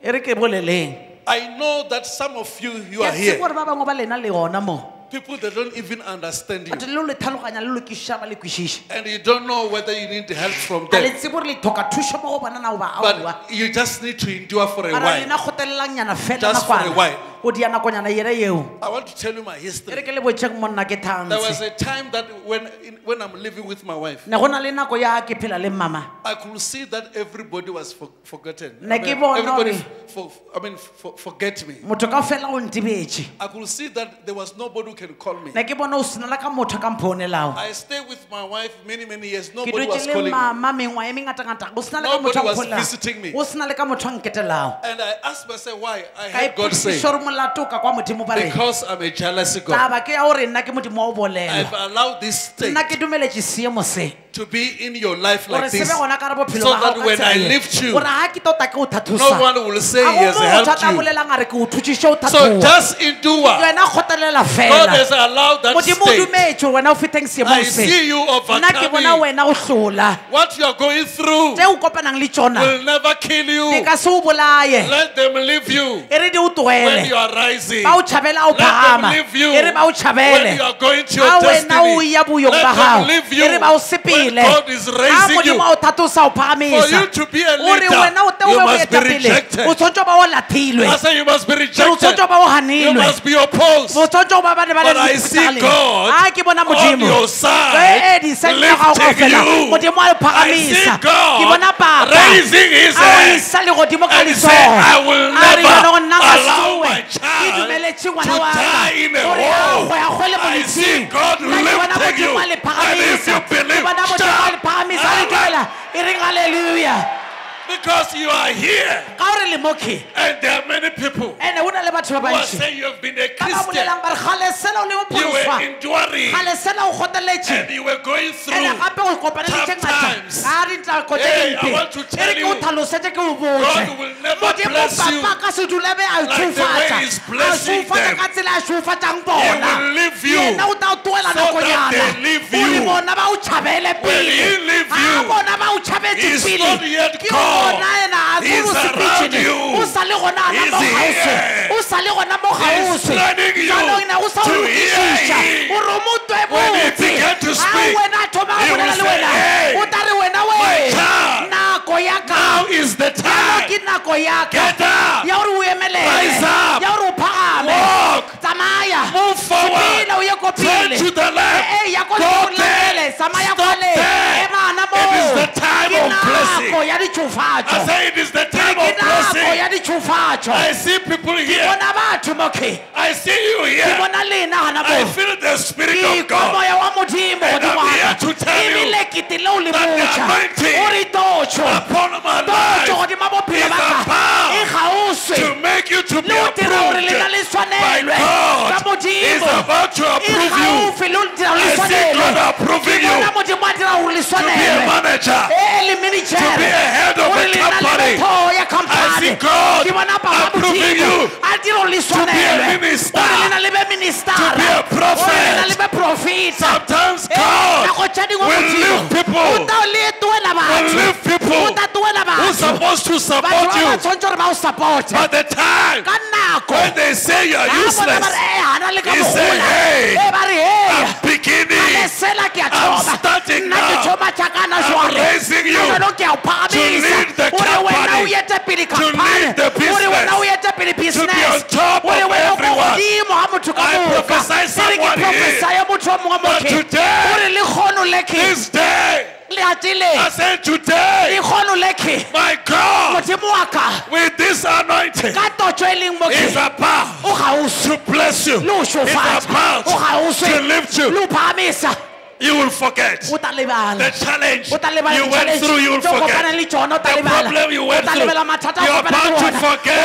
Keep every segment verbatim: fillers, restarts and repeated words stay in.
I know that some of you, you are here. People that don't even understand you. And you don't know whether you need help from them. But you just need to endure for a while. Just for a while. I want to tell you my history. There was a time that when, when I'm living with my wife, I could see that everybody was for, forgotten. I mean, everybody for, I mean, for, forget me. I could see that there was nobody who can call me. I stayed with my wife many, many years. Nobody was calling me. Nobody was visiting me. And I asked myself why. I heard God say, because I'm a jealous God. I've allowed this state to be in your life like this, so that when I lift you, no one will say he has helped you. So just endure. God has allowed that state. I see you overcoming. What you are going through will never kill you. Let them leave you when you are rising. Let them leave you when you are going to your destiny. Let them leave you when God is raising you. For you to be a leader, you must be rejected. I say you must be rejected. You must be opposed. But I see God on your side, lifting you. I see God raising his hand and he said, I will never allow my child to die in a hole. I see God lifting you. And if you believe, hallelujah. Because you are here. And there are many people who are saying you have been a Christian. You were enduring. And you were going through tough times. Hey, I want to tell you, God will never bless you like the way He's blessing them. He will leave you so that they leave you. When He leaves you, He's not yet gone. He's around you. He's here. He's planning you to hear Him. When He began to speak, He will say, hey, my child, now is the time. Get up. Rise up. Walk. Move forward. Turn to the left. Go there. Stop there. It is the time of blessing. I say it is the time of blessing. I see people here. I see you here. I feel the Spirit of God. And I'm here to tell you that the anointing upon my life is about to make you to be approved by God. He's about to approve you. I see God approving you to be a manager, to be a head of a company. I see God approving you to be a minister, to be a prophet. Sometimes God will lift people, will lift people who are supposed to support you. But the time when they say you're useless, He say, hey, I'm beginning, I'm starting now, I'm raising you to lead the company, to lead the business, to be on top of everyone. I prophesy someone here, but today, this day, I said today, my God, with this anointing, is about to bless you. It's about to lift you. You will forget the challenge you went through. You will forget the problem you went through. You're about to forget.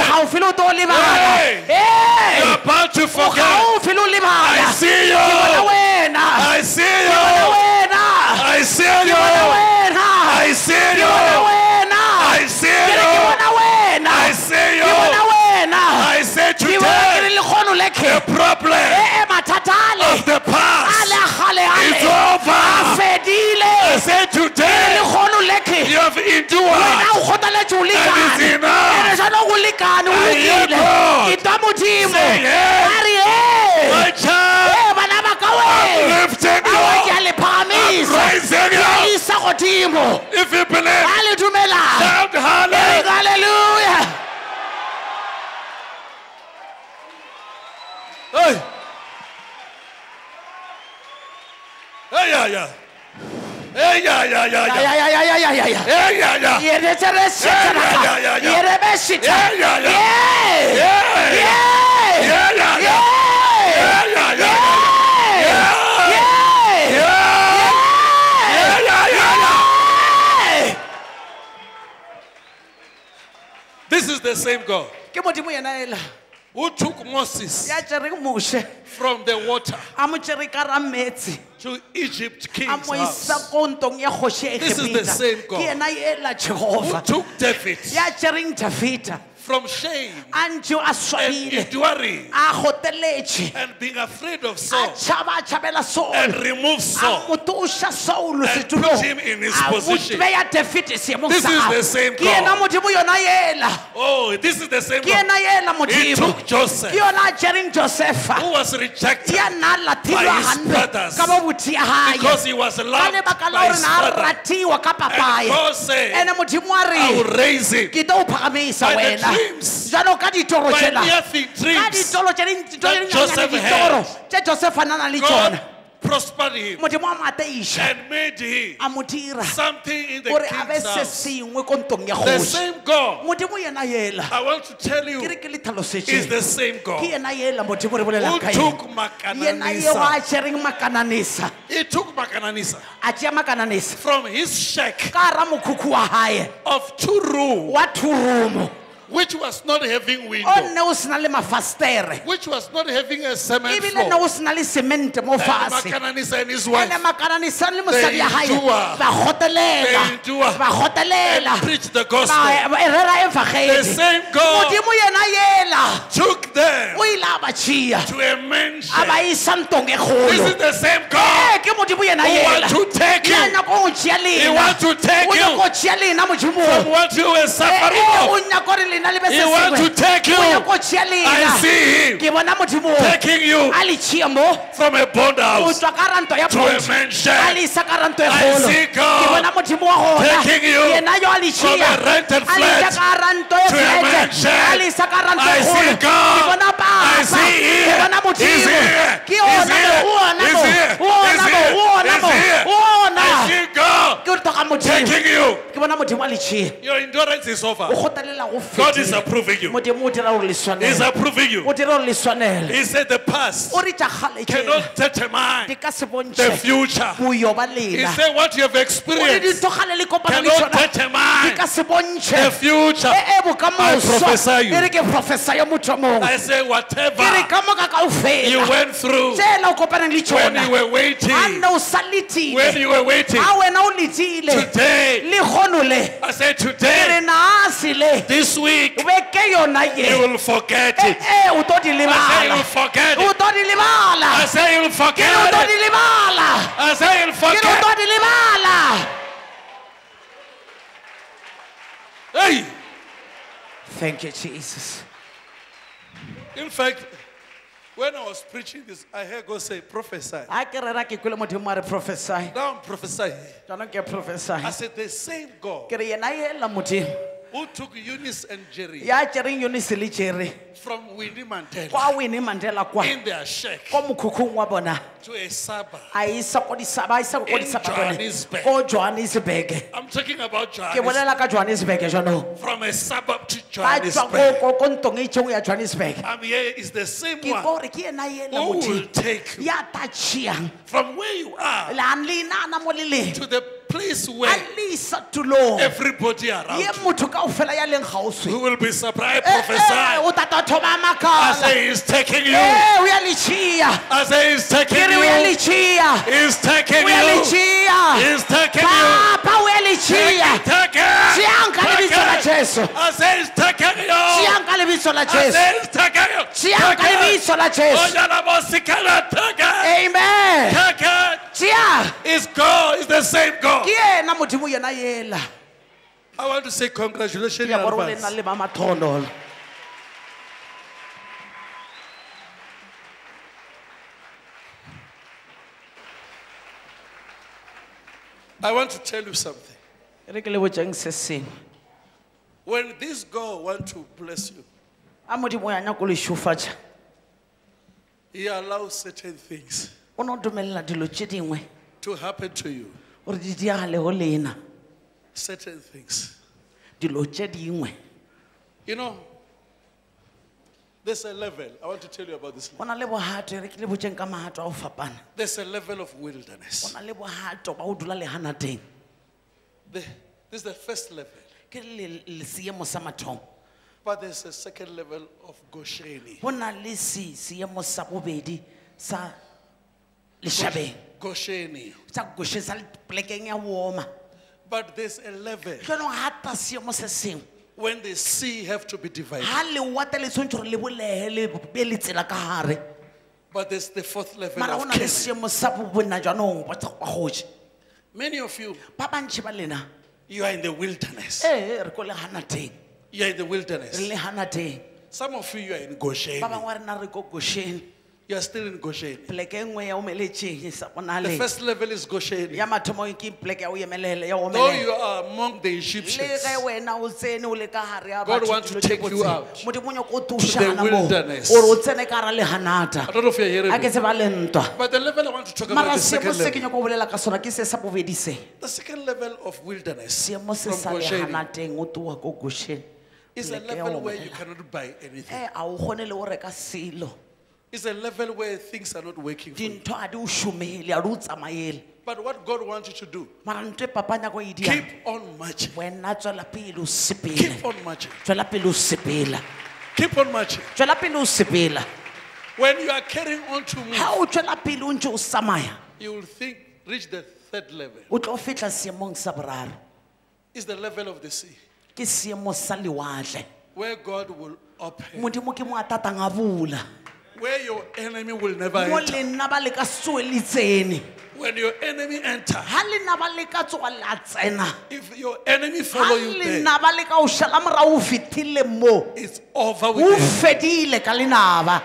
Hey, you're about to forget. I see you. I see you. I see you. I see you. I see you. I see you. I say today, the problem of the past is over. I say today, you have endured, and it's enough. modimo Say, hey, a re hey my child, eh bana ba ka I'm we lifting a wa ke you. a le phagamisa I'm raising ke you. a le isa godimo If you believe, a le dumela shout hallelujah. hallelujah. Hey. Hey, yeah, yeah. Hey, yeah, yeah, yeah, Ya yeah. ya ya ya ya ya ya. Hey, yeah, yeah. Yere tere Yeah, shitana. yeah, yeah, yeah. Yere be shita. Yeah, yeah, yeah. Yeah. Yeah, yeah. Yeah. Yeah, yeah, yeah. Yeah. Yeah, yeah, yeah. Yeah. Yeah. Yeah. Yeah, yeah, yeah, yeah. This is the same God Ke modimo yena ela. who took Moses Ya tsere Moshe. from the water A mo tsere ka ra metsi. to Egypt A king's mo isa house. ko ntong ya kgoshi e This is the same God. Ke yena ela Who Jehova. took David Ya tsereng Davida. from shame A ntse a and swabile. enduring A goteletše. and being afraid of A Saul tšhaba a tšhabela Saul. and remove A Saul. mo toša Saul and setulong. put him in his A mo position. beya David seemong This sa is gagwe. the same Ke yena God. modimo yona ela. Oh, this is the same Ke God. yena ela He modimo. took Joseph, Ke yona a tšereng Josefa. who was rejected Ya nna a lathilwe by his hampe brothers ka bobuti ya hae. because he was Ka loved lebaka la by gore his na a father. ratiwa ka And papaye. God said, Ene modimo a I will re raise him ke tlo o phagamisa by the wena. dreams, Jalo ka ditoro by tšela. nothing Ka dreams. ditoro tše ding- ditoro that tše Joseph dinyenyane, had. ditoro tše Josefa a nana le God tšona. prospered him Modimo a mataiša. and made him A mo dira something in the gore a be king's se house. sengwe ko ntong ya The kgoši. same God, Modimo yena ela. I want to tell Ke you, re ke le is tlhalosetše. the same Ke God yena ela modimo re who bolelang ka took yena. Yena eo Makananisa. a tšereng makananisa. He took Makananisa A tšea makananisa from his shack ka gara mokhukhu wa hae of two rooms, wa thurumo which was not having o window, nne o sena le mafastere which was not having a cement ebile nne floor. o sena le semente mo And fase. Makananisa and his wife, ene makananisa le mosadi ya hae endure. ba They gotelela endure. ba gotelela and preached the gospel. ba ba- e rera The emfagedi. same God Modimo yena yela took them o ile a ba tšea to a a ba mansion. isa ntong e This is kgolo. the same Eh, God ke modimo yena who yela wants to take ya you nyaka go tšea He lena wants to take o you nyaka go tšea lena modimo from what you were suffering o of. nyaka gore lena le be He se wants to sengwe take you. o nyaka go tšea I lena see him ke bona modimo taking you a le tšea mo from a bond o house tswa ka ranto ya to a pontsho mansion. a le isa ka ranto e I kgolo see God ke bona modimo wa gona taking you yena yo a le from tšea a rented a le isa flat ka ranto e to a flete mansion. a le isa ka ranto I e see kgolo God. ke bona I papa see ke here. bona He's modimo here. ke He's ona here. mo o ona He's mo here. o ona He's mo here. o ona He's mo here. o ona I see God ke re toka modimo taking you. ke bona modimo a le tšea Your endurance is over. o gotelela go God is fetile approving you. modimo o dira gore le He's swanele approving you. o dira gore le swanele He said the past o re tša kgale tšela cannot determine di ka se the bontšhe future. boyo ba He lena said what you have o re experienced dithogale le kopana le cannot tšona di determine ka se bontšhe the future. e e I bokamoso prophesy you. e re ke profesa ya motho mongwe I say ke re whatever ka moka ka o you fela went through tsela o kopaneng le when tšona you were a waiting, nne o sa when letile you were waiting, a wena o letile today, le kgono le I say ke re today, naase le this week, beke yona you ye will forget e it. e o tlo di I say you lebala will forget o it. tlo di I lebala say you will ke re o forget tlo di it. lebala I say you will ke re o forget. tlo di lebala. Hey, Thank you, Jesus. in fact, when I was preaching this, I heard God say, prophesy. a ke rera ke kwele modimo a re prophesy Now I'm prophesying. jaanong ke prophesy I said, the same God ke re yena ela modimo who took Eunice and Jerry ya tšereng yonese le tšere from Winnie Mandela kwa wene mandela kwa in their shack kwa mokhukhung wa bona to a suburb. a isa ko disaba a isa ko In disaba bone Johannesburg. ko Johannesburg I'm talking about ke Johannesburg. bolela ka Johannesburg jaanong From a suburb to ba tswa Johannesburg. ko ko- ko ntong e tšengwe ya Johannesburg I'm here is the same ke one gore ke ena ela who will modimo take you ya ta tšeang from where you are le an le inana mo le leng to the place a where le isa tulong everybody around ye you motho kao fela ya leng gauswi who will be surprised. Eh, eh, Prophesy. o tata thoma I makala say he's taking you. Eh, o ya le tšea I say he's taking ke re o ya le you. tšea He's taking o ya le you. tšea He's taking you. papa o ya le tšea Take it. tšeang ka lebitso la Take it. jesu I say he's taking you. tšeang ka lebitso la I jesu say he's taking you. tšeang ka Take it. lebitso la Oh, jesu you're not more sick of it. Take it. amen Take it. tšea It's God. It's the same God. ke ena modimo yena yela I want to say congratulations in ya gore o le advance. na le mamathono I want to tell you something. re ke le botseng se sengwe When this God wants to bless you, a modimo ya nyako le šofatša He allows certain things o no dumelela dilo tše dingwe to happen to you. gore di diagale go lena Certain things. dilo tše dingwe You know, there's a level. I want to tell you about this. go na le bohato re ke le botseng ka mahato a go fapana There's a level of go wilderness. na le bohato ba go dula lehana teng The, this is the first level. ke le le seemo sa mathomo But there's a second level of Gosheni. go na le se seemo sa bobedi sa lešhabeng Gosheni. sa goshe sa plekeng ya booma But there's a level jwanong gata seemo se sengwe when the sea have to be divided. ga lewatle le tshwanetse gore le bolege le be le tsela ka gare But there's the fourth level mara go of na le Canaan. seemo sa bobona jwanong ba goje Many of you, ba bantšhi ba lena you are in the wilderness. ee re ko legana teng You are in the re wilderness. legana teng Some of you, you are in ba Goshen. bangwe re na re ko gosheng You are still in Goshen. pleke e nngwe ya omeletseng sa The bonaleng first level is Goshen. ya mathomo ke pleke ya o emelele ya Though you omelela are among the le Egyptians, ge wena o tsene o le ka gare ya God batho wants to dilo tše take you botse. out modimo o nyaka o to the tušana mo wilderness. gore o tsene ka gara lehanata I don't know if you're hearing a ke me. tseba le ntwa But the level I want to talk mara about the seemo second se ke level. nyaka o bolela ka sona ke se sa bobedi se The second level of wilderness seemo se sa from Goshen lehanateng o toa ko gosheng is a pleke ya level go where you omelela. cannot buy anything. Eh, a o kgone le go reka selo It's a level where things are not working for you. dintho a di o šomele a di o tsamaele But what God wants you to do, mara ntho e papa nyako e dia keep on marching. wena tswela pele o sepele Keep on marching. tswela pele o sepela Keep on marching. tswela pele o sepela When you are carrying on to move, ga o tswela pele o ntse o samaya you will think, reach the third level. o tlo fitlha seemong sa boraro It's the level of the sea, ke seemo sa lewatle where God will open, modimo ke mo a tatang a bula where your enemy will never mo enter. lena ba le ka tsoe le tsene When your enemy enter, ga lena ba le ka tsoga le a tsena if your enemy ga follow you there, lena ba le ka o šala morago o fetile mo it's over o with them. fedile ka lenaba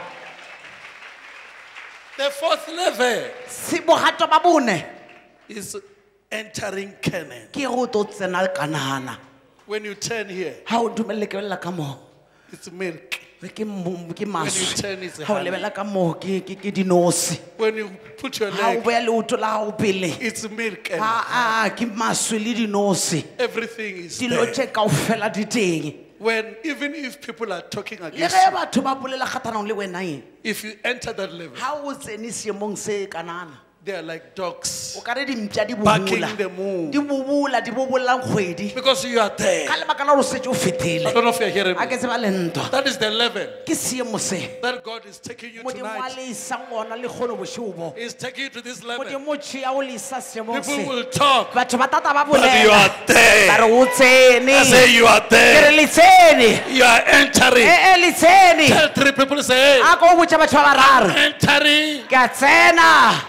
The fourth level bogato ba bone is entering Canaan. ke go to tsena kanana When you turn here, ga o dumelele ke belela ka moo it's milk. re ke mo- ke When you maswe turn, it's a ga o honey. lebela ka moo ke ke- ke dinosi When you put your ga o leg, beya leoto la gago pele it's milk and aa ke maswe le dinosi everything is dilo there. tše kao fela di teng When even if people are talking le against ge you, batho ba bolela kgathanong le wena eng if you enter that level, ga o tsene seemong se kanana they are like dogs o ka re dimpša di barking bobola the moon di bobola di bobololang kgwedi because you are there. ka lebaka la gore o setse o I fetile don't know if you're hearing a me. ke tseba le ntwa That is the level ke seemo se that God is taking you modimo a tonight. le isang gona le kgone bošobo He's taking you to this level. modimo tšhea o le isa seemong People se will talk, batho ba tata ba but you bolela are ba there. re o tsene I say you are ke re there. le tsene You are entering. e e le tsene Tell three people, say, a ko o botša batho ba bararo hey, entering. ke a tsena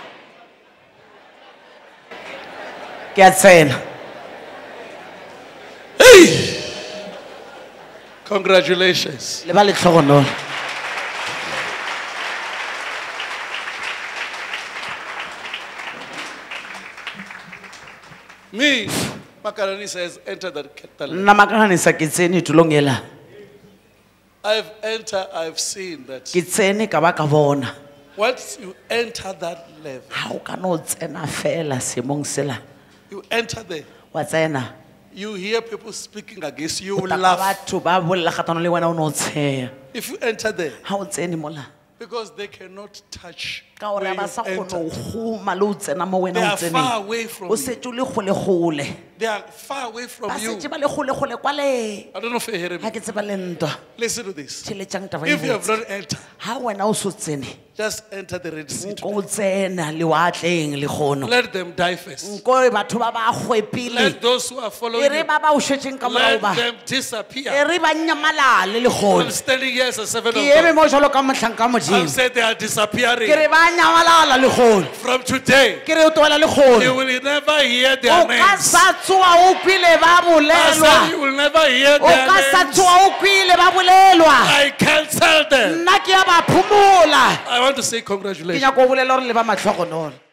ke a tsena Hey! Congratulations. le ba le tlhogonolo Me, Makarani says, enter that catalog. nna makaganisa ke tsene tulong ela I've entered, I've seen that ke tsene ka ba ka bona once you enter that level, ga o ka no tsena fela seemong sela you enter there, wa tsena you hear people speaking against you, o you taka laugh. batho ba bolela kgatlhano le wena o ne o tsheya If you enter there, ga o tsene mola because they cannot touch ka where gore you ba sa kgone enter. o goma le o tsena mo They wena o are far tseneng away from o you. setse o le golegole They are far away from ba you. setse ba le golegole kwale I don't know if you're hearing ga me. ke tseba le ntwa Listen to this. tšheletšang taba If you have ga not entered, wena o se tsene just enter the Red Sea. nko o tsena lewatleng le kgono Let them die first. nko batho ba ba gwepile Let those who are e following re you, ba ba o šetseng ka morago let ba them e disappear. re ba nyamalale le I'm kgono standing here as a servant ke of eme God. mo jalo ka motlhang ka I'm modimo saying they are disappearing. ke re ba nyamalala le kgono From today, ke re o toela le you kgono will never hear o their ka names. sa tsoa o kwile ba I bolelwa said you will never hear o their ka sa names. tsoa o kwile ba bolelwa I cancel them. nna ke ya ba phomola I want to say ke congratulations. nyako o bolela gore le ba matlhogonolo